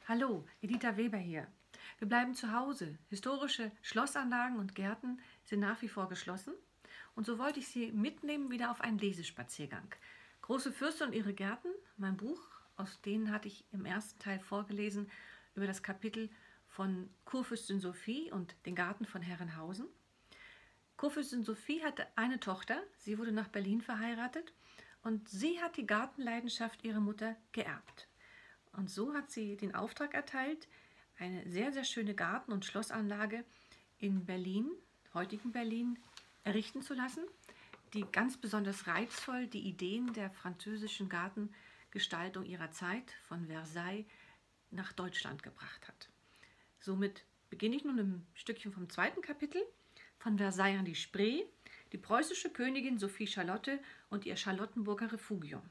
Hallo, Editha Weber hier. Wir bleiben zu Hause. Historische Schlossanlagen und Gärten sind nach wie vor geschlossen. Und so wollte ich Sie mitnehmen wieder auf einen Lesespaziergang. Große Fürste und ihre Gärten, mein Buch, aus denen hatte ich im ersten Teil vorgelesen über das Kapitel von Kurfürstin Sophie und den Garten von Herrenhausen. Kurfürstin Sophie hatte eine Tochter, sie wurde nach Berlin verheiratet und sie hat die Gartenleidenschaft ihrer Mutter geerbt. Und so hat sie den Auftrag erteilt, eine sehr, sehr schöne Garten- und Schlossanlage in Berlin, heutigen Berlin, errichten zu lassen, die ganz besonders reizvoll die Ideen der französischen Gartengestaltung ihrer Zeit von Versailles nach Deutschland gebracht hat. Somit beginne ich nun im Stückchen vom zweiten Kapitel, von Versailles an die Spree, die preußische Königin Sophie Charlotte und ihr Charlottenburger Refugium.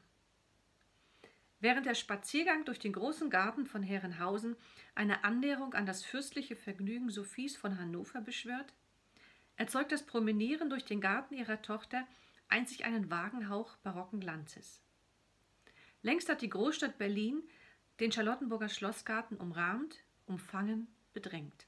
Während der Spaziergang durch den großen Garten von Herrenhausen eine Annäherung an das fürstliche Vergnügen Sophies von Hannover beschwört, erzeugt das Promenieren durch den Garten ihrer Tochter einzig einen vagen Hauch barocken Glanzes. Längst hat die Großstadt Berlin den Charlottenburger Schlossgarten umrahmt, umfangen, bedrängt.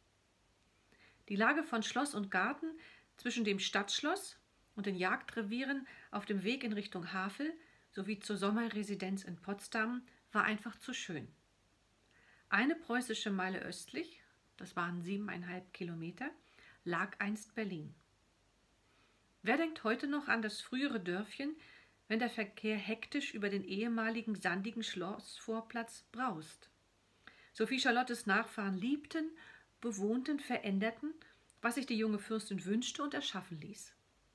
Die Lage von Schloss und Garten zwischen dem Stadtschloss und den Jagdrevieren auf dem Weg in Richtung Havel sowie zur Sommerresidenz in Potsdam war einfach zu schön. Eine preußische Meile östlich, das waren 7,5 Kilometer, lag einst Berlin. Wer denkt heute noch an das frühere Dörfchen, wenn der Verkehr hektisch über den ehemaligen sandigen Schlossvorplatz braust? Sophie Charlottes Nachfahren liebten, bewohnten, veränderten, was sich die junge Fürstin wünschte und erschaffen ließ.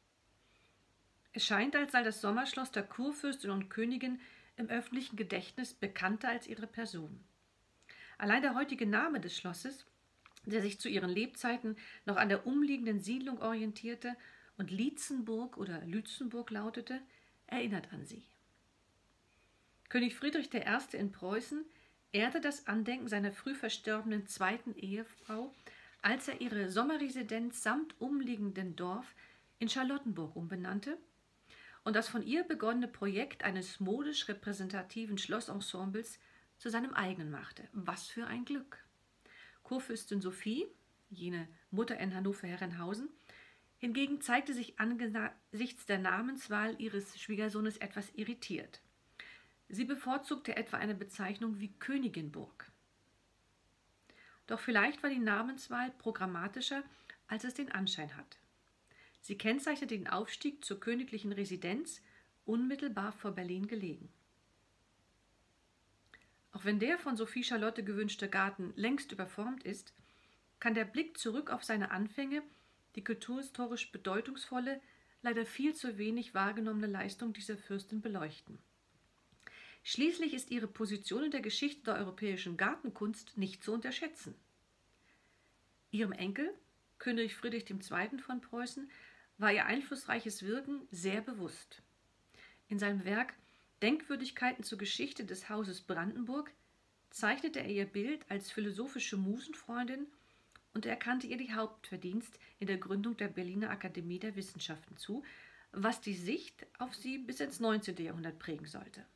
Es scheint, als sei das Sommerschloss der Kurfürstin und Königin im öffentlichen Gedächtnis bekannter als ihre Person. Allein der heutige Name des Schlosses, der sich zu ihren Lebzeiten noch an der umliegenden Siedlung orientierte und Lietzenburg oder Lützenburg lautete, erinnert an sie. König Friedrich I. in Preußen ehrte das Andenken seiner früh verstorbenen zweiten Ehefrau, als er ihre Sommerresidenz samt umliegenden Dorf in Charlottenburg umbenannte und das von ihr begonnene Projekt eines modisch repräsentativen Schlossensembles zu seinem eigenen machte. Was für ein Glück! Kurfürstin Sophie, jene Mutter in Hannover-Herrenhausen, hingegen zeigte sich angesichts der Namenswahl ihres Schwiegersohnes etwas irritiert. Sie bevorzugte etwa eine Bezeichnung wie Königinburg. Doch vielleicht war die Namenswahl programmatischer, als es den Anschein hat. Sie kennzeichnet den Aufstieg zur königlichen Residenz, unmittelbar vor Berlin gelegen. Auch wenn der von Sophie Charlotte gewünschte Garten längst überformt ist, kann der Blick zurück auf seine Anfänge die kulturhistorisch bedeutungsvolle, leider viel zu wenig wahrgenommene Leistung dieser Fürstin beleuchten. Schließlich ist ihre Position in der Geschichte der europäischen Gartenkunst nicht zu unterschätzen. Ihrem Enkel, König Friedrich II. Von Preußen, war ihr einflussreiches Wirken sehr bewusst. In seinem Werk Denkwürdigkeiten zur Geschichte des Hauses Brandenburg zeichnete er ihr Bild als philosophische Musenfreundin und erkannte ihr die Hauptverdienst in der Gründung der Berliner Akademie der Wissenschaften zu, was die Sicht auf sie bis ins 19. Jahrhundert prägen sollte.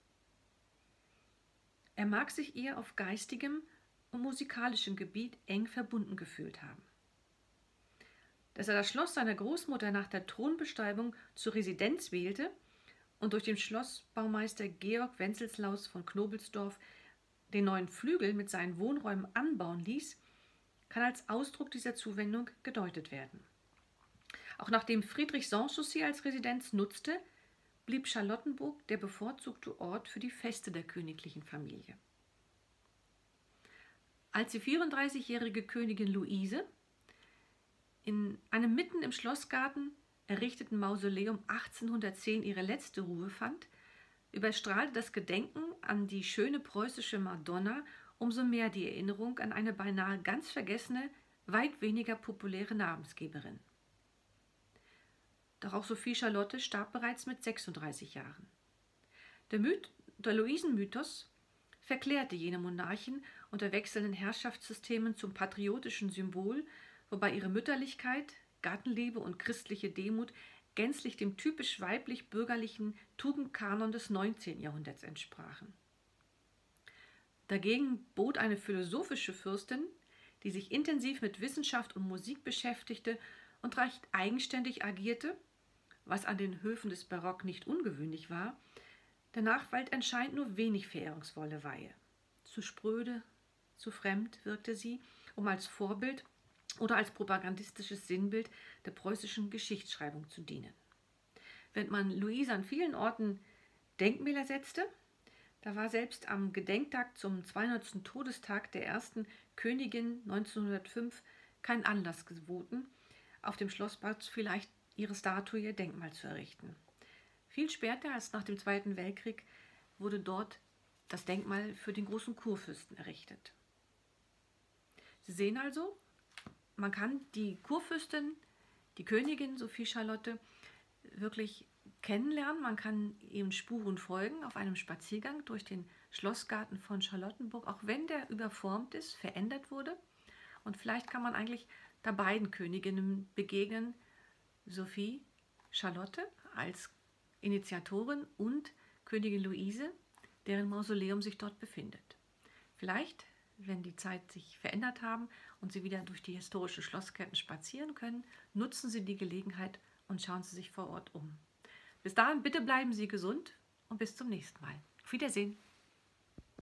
Er mag sich ihr auf geistigem und musikalischem Gebiet eng verbunden gefühlt haben. Dass er das Schloss seiner Großmutter nach der Thronbesteigung zur Residenz wählte und durch den Schlossbaumeister Georg Wenceslaus von Knobelsdorf den neuen Flügel mit seinen Wohnräumen anbauen ließ, kann als Ausdruck dieser Zuwendung gedeutet werden. Auch nachdem Friedrich Sanssouci als Residenz nutzte, blieb Charlottenburg der bevorzugte Ort für die Feste der königlichen Familie. Als die 34-jährige Königin Luise in einem mitten im Schlossgarten errichteten Mausoleum 1810 ihre letzte Ruhe fand, überstrahlte das Gedenken an die schöne preußische Madonna umso mehr die Erinnerung an eine beinahe ganz vergessene, weit weniger populäre Namensgeberin. Doch auch Sophie Charlotte starb bereits mit 36 Jahren. Der Luisenmythos verklärte jene Monarchin unter wechselnden Herrschaftssystemen zum patriotischen Symbol, wobei ihre Mütterlichkeit, Gartenliebe und christliche Demut gänzlich dem typisch weiblich-bürgerlichen Tugendkanon des 19. Jahrhunderts entsprachen. Dagegen bot eine philosophische Fürstin, die sich intensiv mit Wissenschaft und Musik beschäftigte und recht eigenständig agierte, was an den Höfen des Barock nicht ungewöhnlich war, der Nachwelt anscheinend nur wenig verehrungsvolle Weihe. Zu spröde, zu fremd wirkte sie, um als Vorbild oder als propagandistisches Sinnbild der preußischen Geschichtsschreibung zu dienen. Während man Luise an vielen Orten Denkmäler setzte, da war selbst am Gedenktag zum 200. Todestag der ersten Königin 1905 kein Anlass geboten, auf dem Schlossplatz vielleicht ihre Statue, ihr Denkmal zu errichten. Viel später, als nach dem Zweiten Weltkrieg, wurde dort das Denkmal für den großen Kurfürsten errichtet. Sie sehen also, man kann die Kurfürstin, die Königin Sophie Charlotte, wirklich kennenlernen. Man kann ihren Spuren folgen auf einem Spaziergang durch den Schlossgarten von Charlottenburg, auch wenn der überformt ist, verändert wurde. Und vielleicht kann man eigentlich da beiden Königinnen begegnen, Sophie Charlotte als Initiatorin und Königin Luise, deren Mausoleum sich dort befindet. Vielleicht, wenn die Zeit sich verändert haben und Sie wieder durch die historischen Schlossgärten spazieren können, nutzen Sie die Gelegenheit und schauen Sie sich vor Ort um. Bis dahin, bitte bleiben Sie gesund und bis zum nächsten Mal. Auf Wiedersehen.